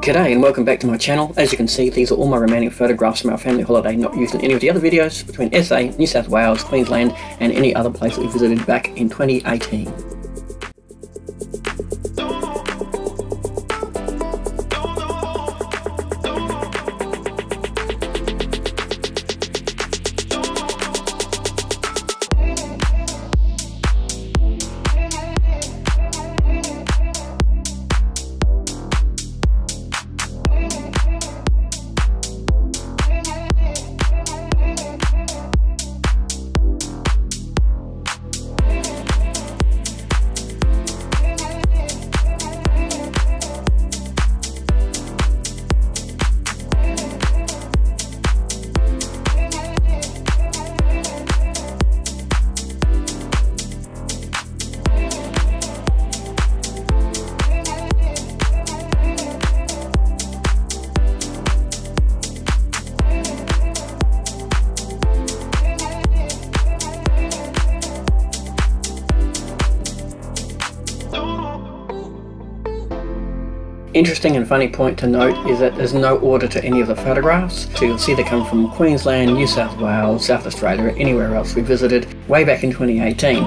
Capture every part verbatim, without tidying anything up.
G'day and welcome back to my channel. As you can see, these are all my remaining photographs from our family holiday not used in any of the other videos between S A, New South Wales, Queensland and any other place that we visited back in twenty eighteen. Interesting and funny point to note is that there's no order to any of the photographs, so you'll see they come from Queensland, New South Wales, South Australia, anywhere else we visited way back in twenty eighteen.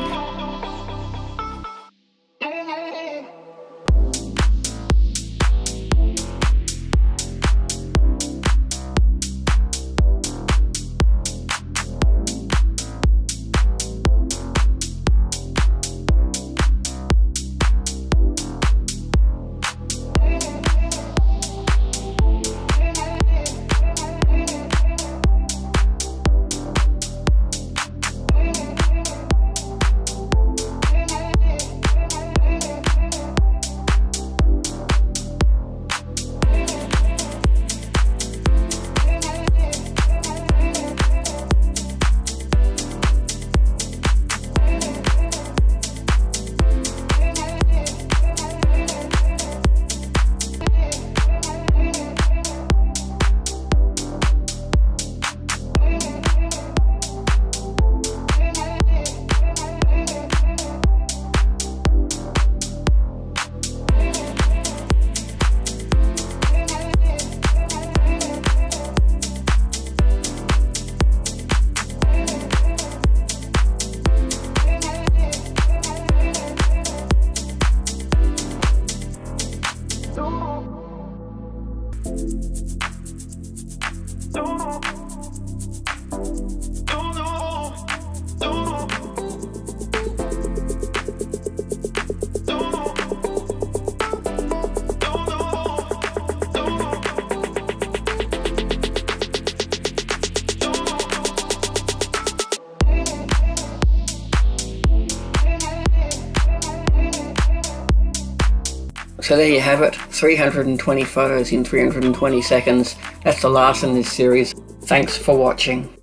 So there you have it, three hundred twenty photos in three hundred twenty seconds. That's the last in this series. Thanks for watching.